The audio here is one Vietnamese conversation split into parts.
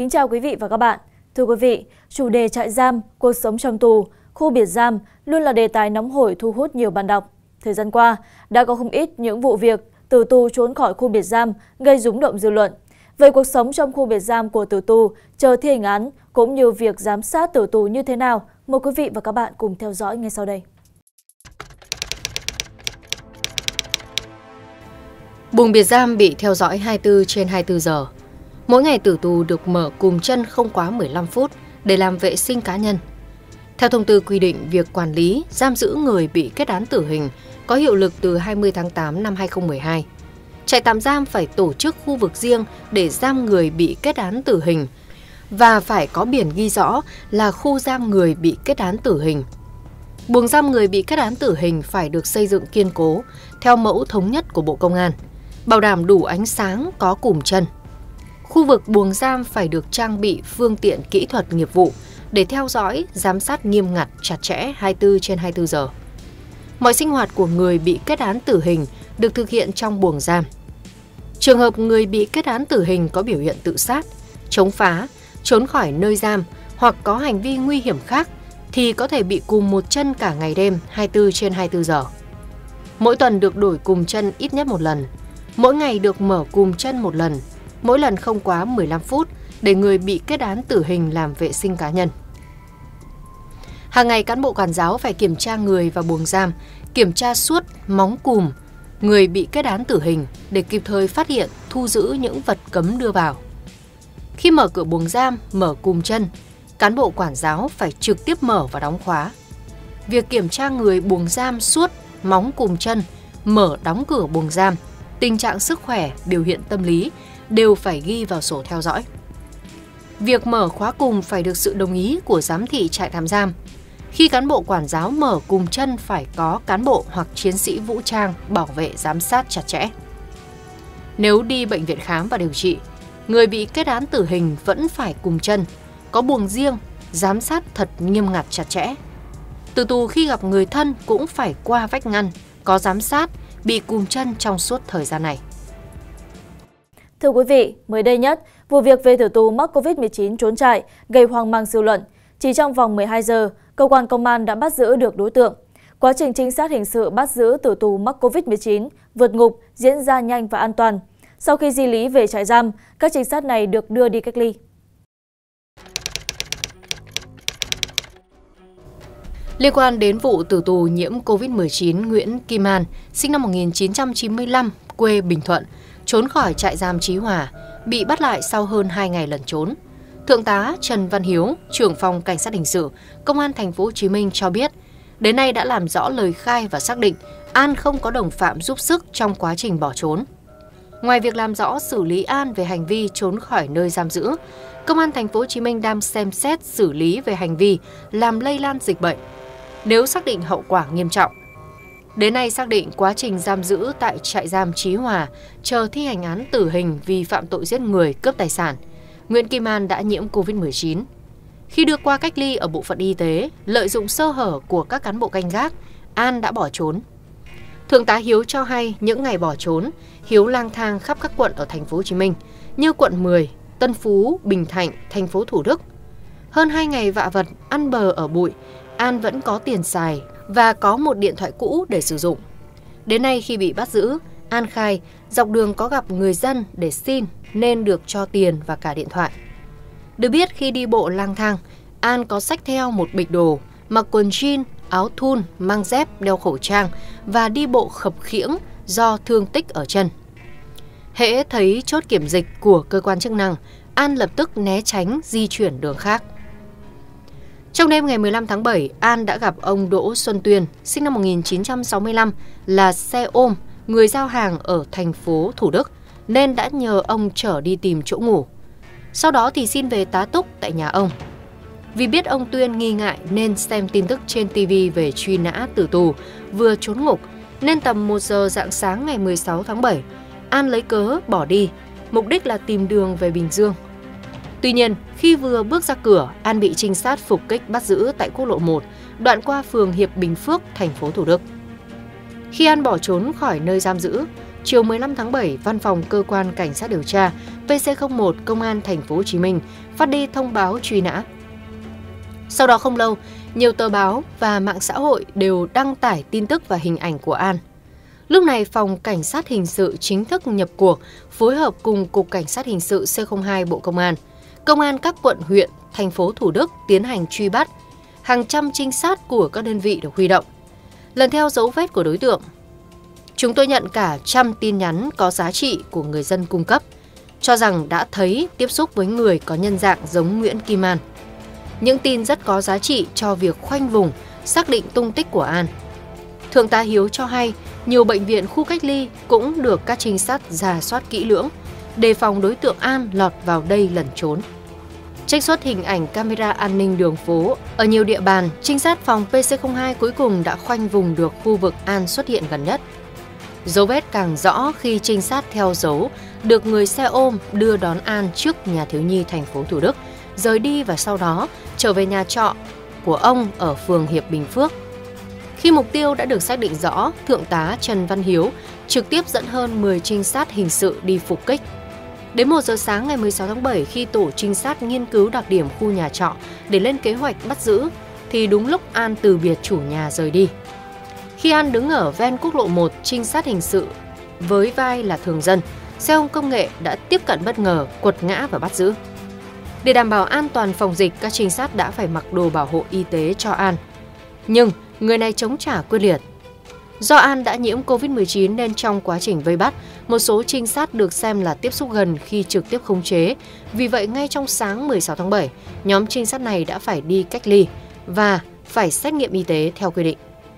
Kính chào quý vị và các bạn. Thưa quý vị, chủ đề trại giam, cuộc sống trong tù, khu biệt giam luôn là đề tài nóng hổi thu hút nhiều bạn đọc. Thời gian qua, đã có không ít những vụ việc tử tù trốn khỏi khu biệt giam gây rúng động dư luận. Về cuộc sống trong khu biệt giam của tử tù, chờ thi hành án cũng như việc giám sát tử tù như thế nào, mời quý vị và các bạn cùng theo dõi ngay sau đây. Buồng biệt giam bị theo dõi 24/24 giờ. Mỗi ngày tử tù được mở cùm chân không quá 15 phút để làm vệ sinh cá nhân. Theo thông tư quy định, việc quản lý, giam giữ người bị kết án tử hình có hiệu lực từ 20 tháng 8 năm 2012. Trại tạm giam phải tổ chức khu vực riêng để giam người bị kết án tử hình và phải có biển ghi rõ là khu giam người bị kết án tử hình. Buồng giam người bị kết án tử hình phải được xây dựng kiên cố theo mẫu thống nhất của Bộ Công an, bảo đảm đủ ánh sáng, có cùm chân. Khu vực buồng giam phải được trang bị phương tiện kỹ thuật nghiệp vụ để theo dõi, giám sát nghiêm ngặt, chặt chẽ 24/24 giờ. Mọi sinh hoạt của người bị kết án tử hình được thực hiện trong buồng giam. Trường hợp người bị kết án tử hình có biểu hiện tự sát, chống phá, trốn khỏi nơi giam hoặc có hành vi nguy hiểm khác thì có thể bị cùm một chân cả ngày đêm 24/24 giờ. Mỗi tuần được đổi cùm chân ít nhất một lần. Mỗi ngày được mở cùm chân một lần, mỗi lần không quá 15 phút để người bị kết án tử hình làm vệ sinh cá nhân. Hàng ngày cán bộ quản giáo phải kiểm tra người vào buồng giam, kiểm tra suốt móng cùm người bị kết án tử hình để kịp thời phát hiện, thu giữ những vật cấm đưa vào. Khi mở cửa buồng giam, mở cùm chân, cán bộ quản giáo phải trực tiếp mở và đóng khóa. Việc kiểm tra người buồng giam suốt móng cùm chân, mở đóng cửa buồng giam, tình trạng sức khỏe, biểu hiện tâm lý đều phải ghi vào sổ theo dõi. Việc mở khóa cùm phải được sự đồng ý của giám thị trại tạm giam. Khi cán bộ quản giáo mở cùm chân phải có cán bộ hoặc chiến sĩ vũ trang bảo vệ giám sát chặt chẽ. Nếu đi bệnh viện khám và điều trị, người bị kết án tử hình vẫn phải cùm chân, có buồng riêng, giám sát thật nghiêm ngặt chặt chẽ. Tử tù khi gặp người thân cũng phải qua vách ngăn, có giám sát, bị cùm chân trong suốt thời gian này. Thưa quý vị, mới đây nhất, vụ việc về tử tù mắc Covid-19 trốn trại gây hoang mang dư luận. Chỉ trong vòng 12 giờ, cơ quan công an đã bắt giữ được đối tượng. Quá trình trinh sát hình sự bắt giữ tử tù mắc Covid-19 vượt ngục diễn ra nhanh và an toàn. Sau khi di lý về trại giam, các trinh sát này được đưa đi cách ly. Liên quan đến vụ tử tù nhiễm Covid-19 Nguyễn Kim An, sinh năm 1995, quê Bình Thuận, trốn khỏi trại giam Chí Hòa, bị bắt lại sau hơn 2 ngày lẩn trốn. Thượng tá Trần Văn Hiếu, trưởng phòng Cảnh sát hình sự, Công an Thành phố Hồ Chí Minh cho biết, đến nay đã làm rõ lời khai và xác định An không có đồng phạm giúp sức trong quá trình bỏ trốn. Ngoài việc làm rõ xử lý An về hành vi trốn khỏi nơi giam giữ, Công an Thành phố Hồ Chí Minh đang xem xét xử lý về hành vi làm lây lan dịch bệnh nếu xác định hậu quả nghiêm trọng. Đến nay xác định quá trình giam giữ tại trại giam Chí Hòa chờ thi hành án tử hình vì phạm tội giết người, cướp tài sản, Nguyễn Kim An đã nhiễm Covid-19. Khi đưa qua cách ly ở bộ phận y tế, lợi dụng sơ hở của các cán bộ canh gác, An đã bỏ trốn. Thượng tá Hiếu cho hay những ngày bỏ trốn, Hiếu lang thang khắp các quận ở Thành phố Hồ Chí Minh như quận 10, Tân Phú, Bình Thạnh, Thành phố Thủ Đức. Hơn 2 ngày vạ vật, ăn bờ ở bụi, An vẫn có tiền xài và có một điện thoại cũ để sử dụng. Đến nay khi bị bắt giữ, An khai dọc đường có gặp người dân để xin nên được cho tiền và cả điện thoại. Được biết khi đi bộ lang thang, An có xách theo một bịch đồ, mặc quần jean, áo thun, mang dép, đeo khẩu trang và đi bộ khập khiễng do thương tích ở chân. Hễ thấy chốt kiểm dịch của cơ quan chức năng, An lập tức né tránh di chuyển đường khác. Trong đêm ngày 15 tháng 7, An đã gặp ông Đỗ Xuân Tuyên, sinh năm 1965, là xe ôm, người giao hàng ở thành phố Thủ Đức, nên đã nhờ ông chở đi tìm chỗ ngủ. Sau đó thì xin về tá túc tại nhà ông. Vì biết ông Tuyên nghi ngại nên xem tin tức trên TV về truy nã tử tù vừa trốn ngục, nên tầm 1 giờ rạng sáng ngày 16 tháng 7, An lấy cớ bỏ đi, mục đích là tìm đường về Bình Dương. Tuy nhiên, khi vừa bước ra cửa, An bị trinh sát phục kích bắt giữ tại quốc lộ 1, đoạn qua phường Hiệp Bình Phước, thành phố Thủ Đức. Khi An bỏ trốn khỏi nơi giam giữ, chiều 15 tháng 7, Văn phòng Cơ quan Cảnh sát điều tra PC01 Công an Thành phố Hồ Chí Minh phát đi thông báo truy nã. Sau đó không lâu, nhiều tờ báo và mạng xã hội đều đăng tải tin tức và hình ảnh của An. Lúc này, Phòng Cảnh sát Hình sự chính thức nhập cuộc, phối hợp cùng Cục Cảnh sát Hình sự C02 Bộ Công an các quận, huyện, thành phố Thủ Đức tiến hành truy bắt. Hàng trăm trinh sát của các đơn vị được huy động. Lần theo dấu vết của đối tượng, chúng tôi nhận cả trăm tin nhắn có giá trị của người dân cung cấp, cho rằng đã thấy, tiếp xúc với người có nhân dạng giống Nguyễn Kim An. Những tin rất có giá trị cho việc khoanh vùng, xác định tung tích của An. Thượng tá Hiếu cho hay, nhiều bệnh viện, khu cách ly cũng được các trinh sát rà soát kỹ lưỡng, đề phòng đối tượng An lọt vào đây lẩn trốn. Trích xuất hình ảnh camera an ninh đường phố ở nhiều địa bàn, trinh sát phòng PC02 cuối cùng đã khoanh vùng được khu vực An xuất hiện gần nhất. Dấu vết càng rõ khi trinh sát theo dấu được người xe ôm đưa đón An trước nhà thiếu nhi thành phố Thủ Đức, rời đi và sau đó trở về nhà trọ của ông ở phường Hiệp Bình Phước. Khi mục tiêu đã được xác định rõ, Thượng tá Trần Văn Hiếu trực tiếp dẫn hơn 10 trinh sát hình sự đi phục kích. Đến 1 giờ sáng ngày 16 tháng 7, khi tổ trinh sát nghiên cứu đặc điểm khu nhà trọ để lên kế hoạch bắt giữ, thì đúng lúc An từ biệt chủ nhà rời đi. Khi An đứng ở ven quốc lộ 1, trinh sát hình sự với vai là thường dân, xe ôm công nghệ đã tiếp cận bất ngờ, quật ngã và bắt giữ. Để đảm bảo an toàn phòng dịch, các trinh sát đã phải mặc đồ bảo hộ y tế cho An. Nhưng người này chống trả quyết liệt. Do An đã nhiễm Covid-19 nên trong quá trình vây bắt, một số trinh sát được xem là tiếp xúc gần khi trực tiếp khống chế. Vì vậy, ngay trong sáng 16 tháng 7, nhóm trinh sát này đã phải đi cách ly và phải xét nghiệm y tế theo quy định.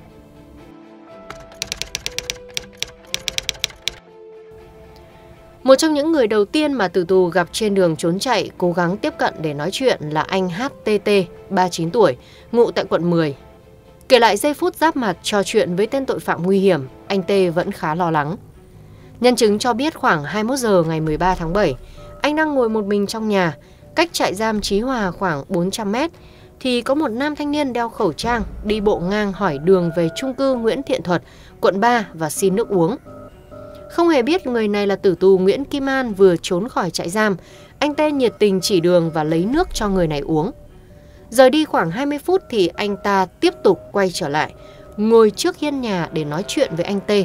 Một trong những người đầu tiên mà tử tù gặp trên đường trốn chạy cố gắng tiếp cận để nói chuyện là anh HTT, 39 tuổi, ngụ tại quận 10. Kể lại giây phút giáp mặt trò chuyện với tên tội phạm nguy hiểm, anh T vẫn khá lo lắng. Nhân chứng cho biết khoảng 21 giờ ngày 13 tháng 7, anh đang ngồi một mình trong nhà, cách trại giam Chí Hòa khoảng 400 mét, thì có một nam thanh niên đeo khẩu trang đi bộ ngang hỏi đường về chung cư Nguyễn Thiện Thuật, quận 3 và xin nước uống. Không hề biết người này là tử tù Nguyễn Kim An vừa trốn khỏi trại giam, anh T nhiệt tình chỉ đường và lấy nước cho người này uống. Rời đi khoảng 20 phút thì anh ta tiếp tục quay trở lại, ngồi trước hiên nhà để nói chuyện với anh T.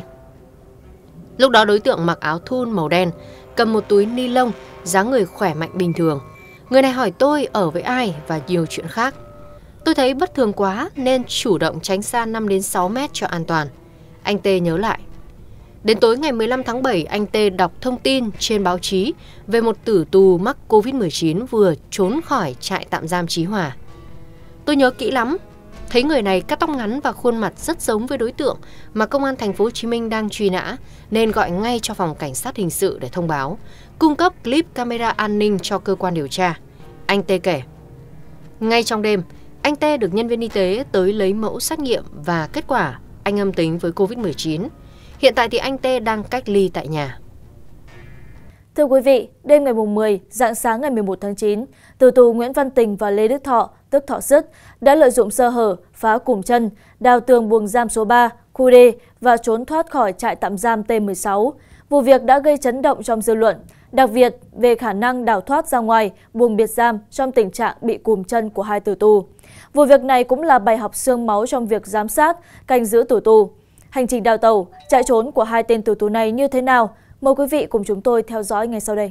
Lúc đó đối tượng mặc áo thun màu đen, cầm một túi ni lông, dáng người khỏe mạnh bình thường. Người này hỏi tôi ở với ai và nhiều chuyện khác. Tôi thấy bất thường quá nên chủ động tránh xa 5 đến 6 mét cho an toàn. Anh T nhớ lại. Đến tối ngày 15 tháng 7, anh T đọc thông tin trên báo chí về một tử tù mắc Covid-19 vừa trốn khỏi trại tạm giam Chí Hòa. Tôi nhớ kỹ lắm, thấy người này cắt tóc ngắn và khuôn mặt rất giống với đối tượng mà Công an Thành phố Hồ Chí Minh đang truy nã, nên gọi ngay cho Phòng Cảnh sát Hình sự để thông báo, cung cấp clip camera an ninh cho cơ quan điều tra. Anh T kể, ngay trong đêm, anh T được nhân viên y tế tới lấy mẫu xét nghiệm và kết quả anh âm tính với Covid-19. Hiện tại thì anh T đang cách ly tại nhà. Thưa quý vị, đêm ngày 10, rạng sáng ngày 11 tháng 9, tử tù Nguyễn Văn Tình và Lê Đức Thọ, tức Thọ Sứt, đã lợi dụng sơ hở, phá cùm chân, đào tường buồng giam số 3, khu D và trốn thoát khỏi trại tạm giam T16. Vụ việc đã gây chấn động trong dư luận, đặc biệt về khả năng đào thoát ra ngoài buồng biệt giam trong tình trạng bị cùm chân của hai tử tù. Vụ việc này cũng là bài học xương máu trong việc giám sát, canh giữ tử tù. Hành trình đào tẩu, chạy trốn của hai tên tử tù này như thế nào? Mời quý vị cùng chúng tôi theo dõi ngay sau đây.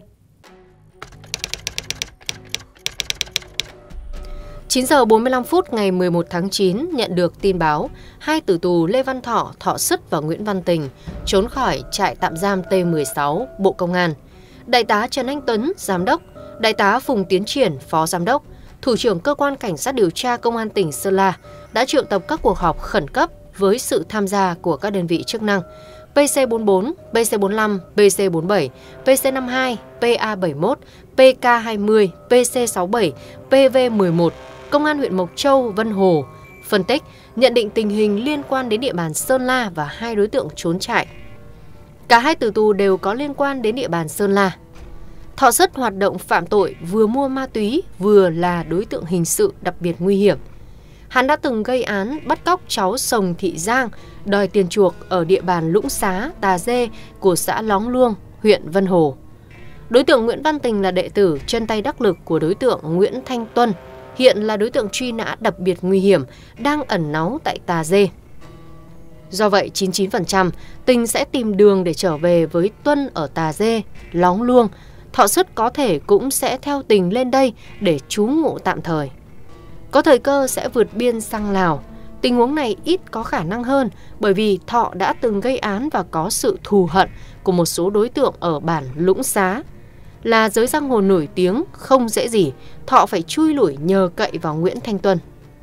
9 giờ 45 phút ngày 11 tháng 9 nhận được tin báo, hai tử tù Lê Văn Thọ, Thọ Sứt và Nguyễn Văn Tình trốn khỏi trại tạm giam T16, Bộ Công an. Đại tá Trần Anh Tuấn, Giám đốc, Đại tá Phùng Tiến Triển, Phó Giám đốc, Thủ trưởng Cơ quan Cảnh sát điều tra Công an tỉnh Sơn La đã triệu tập các cuộc họp khẩn cấp với sự tham gia của các đơn vị chức năng PC44, PC45, PC47, PC52, PA71, PK20, PC67, PV11, Công an huyện Mộc Châu, Vân Hồ, phân tích, nhận định tình hình liên quan đến địa bàn Sơn La và hai đối tượng trốn trại. Cả hai tử tù đều có liên quan đến địa bàn Sơn La. Thọ Sứt hoạt động phạm tội vừa mua ma túy vừa là đối tượng hình sự đặc biệt nguy hiểm. Hắn đã từng gây án bắt cóc cháu Sồng Thị Giang đòi tiền chuộc ở địa bàn Lũng Xá, Tà Dê của xã Lóng Luông, huyện Vân Hồ. Đối tượng Nguyễn Văn Tình là đệ tử chân tay đắc lực của đối tượng Nguyễn Thanh Tuân, hiện là đối tượng truy nã đặc biệt nguy hiểm, đang ẩn náu tại Tà Dê. Do vậy, 99% Tình sẽ tìm đường để trở về với Tuân ở Tà Dê, Lóng Luông. Thọ Sứt có thể cũng sẽ theo Tình lên đây để trú ngụ tạm thời. Có thời cơ sẽ vượt biên sang Lào. Tình huống này ít có khả năng hơn bởi vì Thọ đã từng gây án và có sự thù hận của một số đối tượng ở bản Lũng Xá. Là giới giang hồ nổi tiếng, không dễ gì, Thọ phải chui lủi nhờ cậy vào Nguyễn Thanh Tuân.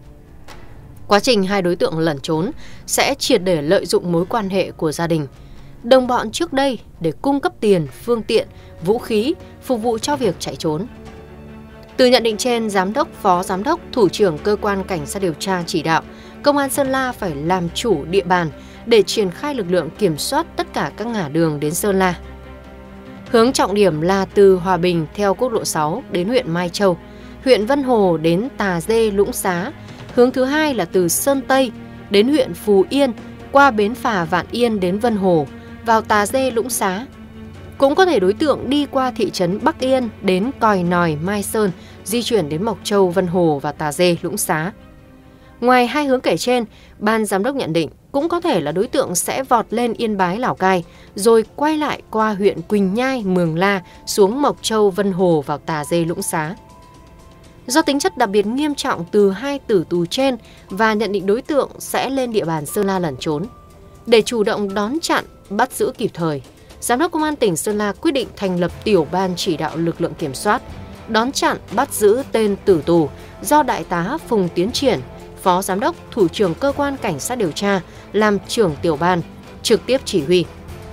Quá trình hai đối tượng lẩn trốn sẽ triệt để lợi dụng mối quan hệ của gia đình, đồng bọn trước đây để cung cấp tiền, phương tiện, vũ khí phục vụ cho việc chạy trốn. Từ nhận định trên, giám đốc, phó giám đốc, thủ trưởng cơ quan cảnh sát điều tra chỉ đạo Công an Sơn La phải làm chủ địa bàn để triển khai lực lượng kiểm soát tất cả các ngả đường đến Sơn La. Hướng trọng điểm là từ Hòa Bình theo quốc lộ 6 đến huyện Mai Châu, huyện Vân Hồ đến Tà Dê, Lũng Xá. Hướng thứ hai là từ Sơn Tây đến huyện Phù Yên, qua bến phà Vạn Yên đến Vân Hồ, vào Tà Dê, Lũng Xá. Cũng có thể đối tượng đi qua thị trấn Bắc Yên đến Còi Nòi, Mai Sơn, di chuyển đến Mộc Châu, Vân Hồ và Tà Dê, Lũng Xá. Ngoài hai hướng kể trên, ban giám đốc nhận định cũng có thể là đối tượng sẽ vọt lên Yên Bái, Lào Cai, rồi quay lại qua huyện Quỳnh Nhai, Mường La, xuống Mộc Châu, Vân Hồ vào Tà Dê, Lũng Xá. Do tính chất đặc biệt nghiêm trọng từ hai tử tù trên và nhận định đối tượng sẽ lên địa bàn Sơn La lẩn trốn, để chủ động đón chặn, bắt giữ kịp thời, Giám đốc Công an tỉnh Sơn La quyết định thành lập tiểu ban chỉ đạo lực lượng kiểm soát, đón chặn, bắt giữ tên tử tù do Đại tá Phùng Tiến Triển, Phó Giám đốc, Thủ trưởng Cơ quan Cảnh sát điều tra làm trưởng tiểu ban, trực tiếp chỉ huy.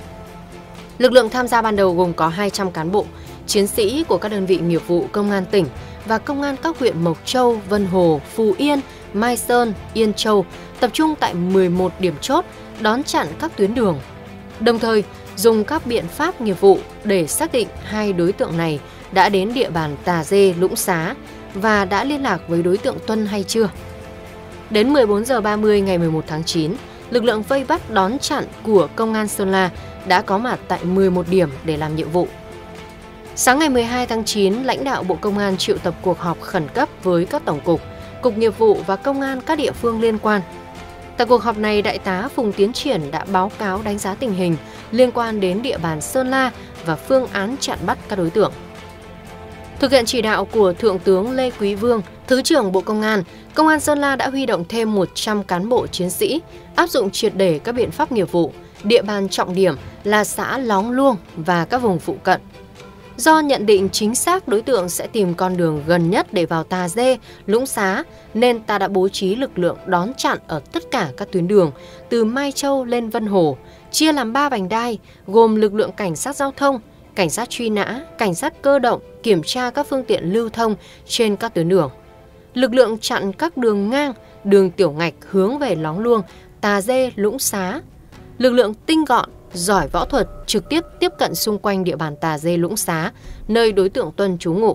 Lực lượng tham gia ban đầu gồm có 200 cán bộ, chiến sĩ của các đơn vị nghiệp vụ Công an tỉnh và Công an các huyện Mộc Châu, Vân Hồ, Phú Yên, Mai Sơn, Yên Châu tập trung tại 11 điểm chốt đón chặn các tuyến đường. Đồng thời, dùng các biện pháp nghiệp vụ để xác định hai đối tượng này đã đến địa bàn Tà Dê, Lũng Xá và đã liên lạc với đối tượng Tuân hay chưa. Đến 14 giờ 30 ngày 11 tháng 9, lực lượng vây bắt đón chặn của Công an Sơn La đã có mặt tại 11 điểm để làm nhiệm vụ. Sáng ngày 12 tháng 9, lãnh đạo Bộ Công an triệu tập cuộc họp khẩn cấp với các tổng cục, cục nghiệp vụ và công an các địa phương liên quan. Tại cuộc họp này, Đại tá Phùng Tiến Triển đã báo cáo đánh giá tình hình liên quan đến địa bàn Sơn La và phương án chặn bắt các đối tượng. Thực hiện chỉ đạo của Thượng tướng Lê Quý Vương, Thứ trưởng Bộ Công an Sơn La đã huy động thêm 100 cán bộ chiến sĩ, áp dụng triệt để các biện pháp nghiệp vụ, địa bàn trọng điểm là xã Lóng Luông và các vùng phụ cận. Do nhận định chính xác đối tượng sẽ tìm con đường gần nhất để vào Tà Dê, Lũng Xá, nên ta đã bố trí lực lượng đón chặn ở tất cả các tuyến đường từ Mai Châu lên Vân Hồ, chia làm 3 vành đai gồm lực lượng cảnh sát giao thông, cảnh sát truy nã, cảnh sát cơ động kiểm tra các phương tiện lưu thông trên các tuyến đường. Lực lượng chặn các đường ngang, đường tiểu ngạch hướng về Lóng Luông, Tà Dê, Lũng Xá. Lực lượng tinh gọn, giỏi võ thuật trực tiếp tiếp cận xung quanh địa bàn Tà Dê, Lũng Xá, nơi đối tượng Tuân trú ngụ.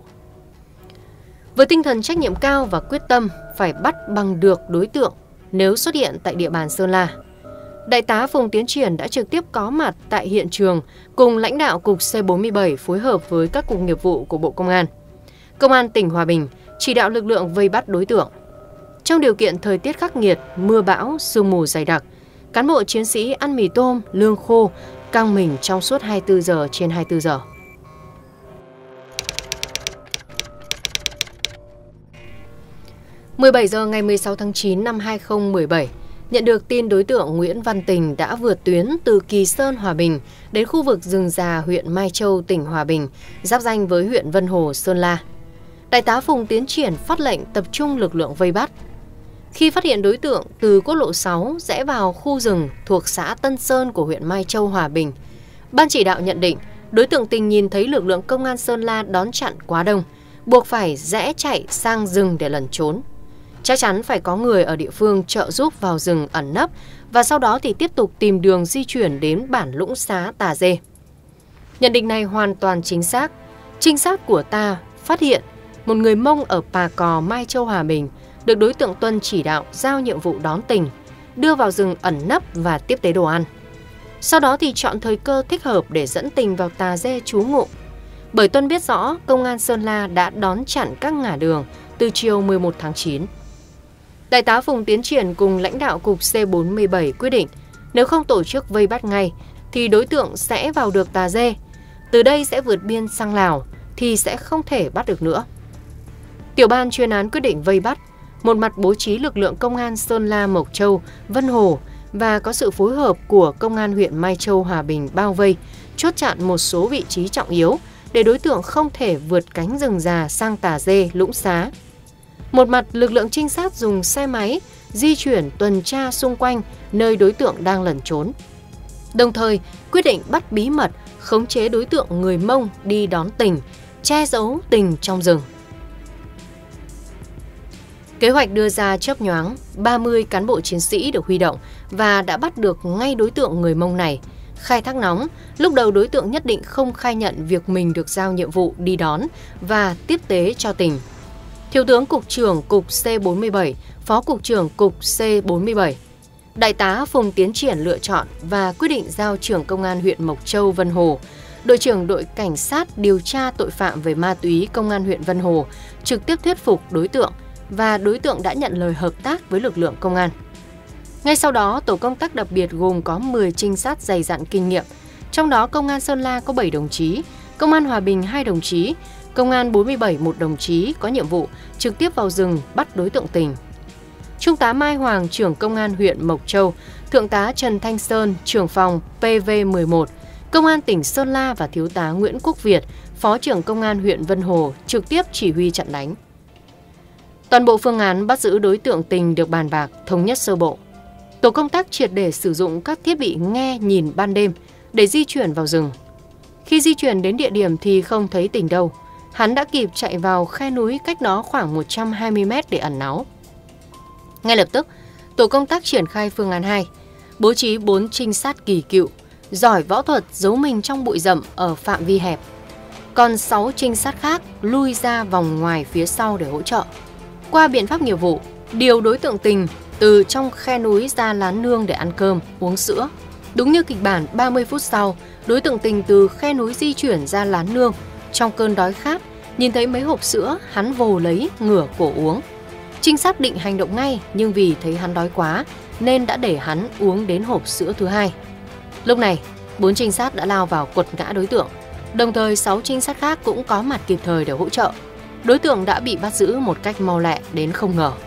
Với tinh thần trách nhiệm cao và quyết tâm phải bắt bằng được đối tượng nếu xuất hiện tại địa bàn Sơn La, Đại tá Phùng Tiến Triển đã trực tiếp có mặt tại hiện trường cùng lãnh đạo Cục C47 phối hợp với các cục nghiệp vụ của Bộ Công an. Công an tỉnh Hòa Bình chỉ đạo lực lượng vây bắt đối tượng. Trong điều kiện thời tiết khắc nghiệt, mưa bão, sương mù dày đặc, cán bộ chiến sĩ ăn mì tôm, lương khô, căng mình trong suốt 24 giờ trên 24 giờ. (17 giờ ngày 16 tháng 9 năm 2017), nhận được tin đối tượng Nguyễn Văn Tình đã vượt tuyến từ Kỳ Sơn, Hòa Bình đến khu vực rừng già huyện Mai Châu, tỉnh Hòa Bình, giáp ranh với huyện Vân Hồ, Sơn La. Đại tá Phùng Tiến Triển phát lệnh tập trung lực lượng vây bắt. Khi phát hiện đối tượng từ quốc lộ 6 rẽ vào khu rừng thuộc xã Tân Sơn của huyện Mai Châu, Hòa Bình, ban chỉ đạo nhận định đối tượng Tình nhìn thấy lực lượng công an Sơn La đón chặn quá đông, buộc phải rẽ chạy sang rừng để lẩn trốn. Chắc chắn phải có người ở địa phương trợ giúp vào rừng ẩn nấp và sau đó thì tiếp tục tìm đường di chuyển đến bản Lũng Xá, Tà Dê. Nhận định này hoàn toàn chính xác. Trinh sát của ta phát hiện một người Mông ở Pà Cò, Mai Châu, Hòa Bình được đối tượng Tuân chỉ đạo giao nhiệm vụ đón Tình, đưa vào rừng ẩn nấp và tiếp tế đồ ăn. Sau đó thì chọn thời cơ thích hợp để dẫn Tình vào Tà Dê trú ngụ. Bởi Tuân biết rõ Công an Sơn La đã đón chặn các ngả đường từ chiều 11 tháng 9. Đại tá Phùng Tiến Triển cùng lãnh đạo cục C47 quyết định nếu không tổ chức vây bắt ngay thì đối tượng sẽ vào được Tà Dê. Từ đây sẽ vượt biên sang Lào thì sẽ không thể bắt được nữa. Tiểu ban chuyên án quyết định vây bắt, một mặt bố trí lực lượng công an Sơn La, Mộc Châu, Vân Hồ và có sự phối hợp của công an huyện Mai Châu, Hòa Bình bao vây, chốt chặn một số vị trí trọng yếu để đối tượng không thể vượt cánh rừng già sang Tà Dê, Lũng Xá. Một mặt lực lượng trinh sát dùng xe máy di chuyển tuần tra xung quanh nơi đối tượng đang lẩn trốn. Đồng thời quyết định bắt bí mật khống chế đối tượng người Mông đi đón Tình, che giấu Tình trong rừng. Kế hoạch đưa ra chớp nhoáng, 30 cán bộ chiến sĩ được huy động và đã bắt được ngay đối tượng người Mông này. Khai thác nóng, lúc đầu đối tượng nhất định không khai nhận việc mình được giao nhiệm vụ đi đón và tiếp tế cho Tình. Thiếu tướng Cục trưởng Cục C47, Phó Cục trưởng Cục C47, Đại tá Phùng Tiến Triển lựa chọn và quyết định giao trưởng Công an huyện Mộc Châu, Vân Hồ, đội trưởng đội cảnh sát điều tra tội phạm về ma túy Công an huyện Vân Hồ trực tiếp thuyết phục đối tượng và đối tượng đã nhận lời hợp tác với lực lượng công an. Ngay sau đó, tổ công tác đặc biệt gồm có 10 trinh sát dày dặn kinh nghiệm, trong đó Công an Sơn La có 7 đồng chí, Công an Hòa Bình 2 đồng chí, Công an 47 1 đồng chí có nhiệm vụ trực tiếp vào rừng bắt đối tượng Tình. Trung tá Mai Hoàng, trưởng Công an huyện Mộc Châu, Thượng tá Trần Thanh Sơn, trưởng phòng PV11, Công an tỉnh Sơn La và Thiếu tá Nguyễn Quốc Việt, Phó trưởng Công an huyện Vân Hồ trực tiếp chỉ huy trận đánh. Toàn bộ phương án bắt giữ đối tượng Tình được bàn bạc, thống nhất sơ bộ. Tổ công tác triệt để sử dụng các thiết bị nghe nhìn ban đêm để di chuyển vào rừng. Khi di chuyển đến địa điểm thì không thấy Tình đâu. Hắn đã kịp chạy vào khe núi cách đó khoảng 120 m để ẩn náu. Ngay lập tức, tổ công tác triển khai phương án 2, bố trí 4 trinh sát kỳ cựu, giỏi võ thuật giấu mình trong bụi rậm ở phạm vi hẹp. Còn 6 trinh sát khác lui ra vòng ngoài phía sau để hỗ trợ. Qua biện pháp nghiệp vụ, điều đối tượng Tình từ trong khe núi ra lán nương để ăn cơm, uống sữa. Đúng như kịch bản, 30 phút sau, đối tượng Tình từ khe núi di chuyển ra lán nương. Trong cơn đói khát, nhìn thấy mấy hộp sữa, hắn vồ lấy, ngửa cổ uống. Trinh sát định hành động ngay, nhưng vì thấy hắn đói quá, nên đã để hắn uống đến hộp sữa thứ 2. Lúc này, 4 trinh sát đã lao vào quật ngã đối tượng. Đồng thời 6 trinh sát khác cũng có mặt kịp thời để hỗ trợ. Đối tượng đã bị bắt giữ một cách mau lẹ đến không ngờ.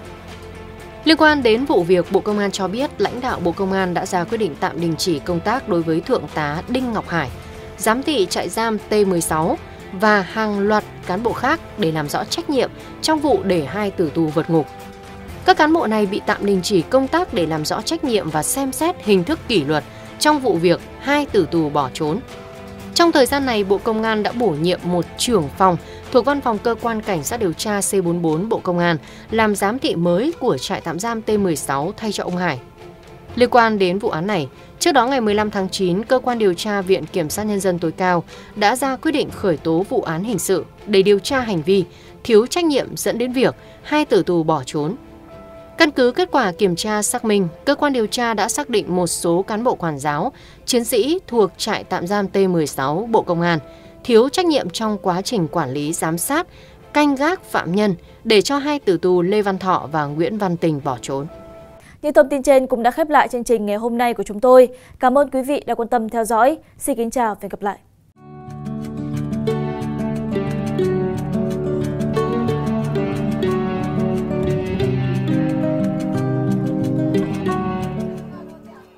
Liên quan đến vụ việc, Bộ Công an cho biết lãnh đạo Bộ Công an đã ra quyết định tạm đình chỉ công tác đối với Thượng tá Đinh Ngọc Hải, giám thị trại giam T16 và hàng loạt cán bộ khác để làm rõ trách nhiệm trong vụ để 2 tử tù vượt ngục. Các cán bộ này bị tạm đình chỉ công tác để làm rõ trách nhiệm và xem xét hình thức kỷ luật trong vụ việc 2 tử tù bỏ trốn. Trong thời gian này, Bộ Công an đã bổ nhiệm một trưởng phòng thuộc Văn phòng Cơ quan Cảnh sát điều tra C44 Bộ Công an làm giám thị mới của trại tạm giam T16 thay cho ông Hải. Liên quan đến vụ án này, trước đó ngày 15 tháng 9, Cơ quan điều tra Viện Kiểm sát Nhân dân tối cao đã ra quyết định khởi tố vụ án hình sự để điều tra hành vi thiếu trách nhiệm dẫn đến việc 2 tử tù bỏ trốn. Căn cứ kết quả kiểm tra xác minh, cơ quan điều tra đã xác định một số cán bộ quản giáo, chiến sĩ thuộc trại tạm giam T16 Bộ Công an thiếu trách nhiệm trong quá trình quản lý giám sát, canh gác phạm nhân để cho 2 tử tù Lê Văn Thọ và Nguyễn Văn Tình bỏ trốn. Những thông tin trên cũng đã khép lại chương trình ngày hôm nay của chúng tôi. Cảm ơn quý vị đã quan tâm theo dõi. Xin kính chào và hẹn gặp lại.